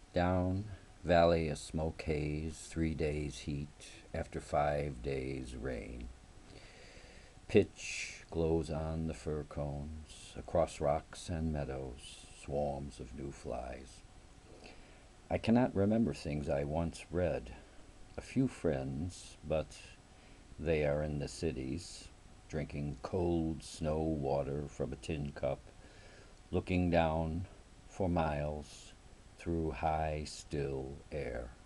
Down valley a smoke haze, 3 days heat after 5 days rain. Pitch glows on the fir cones, across rocks and meadows, swarms of new flies. I cannot remember things I once read. A few friends, but they are in the cities, drinking cold snow water from a tin cup, looking down for miles through high, still air.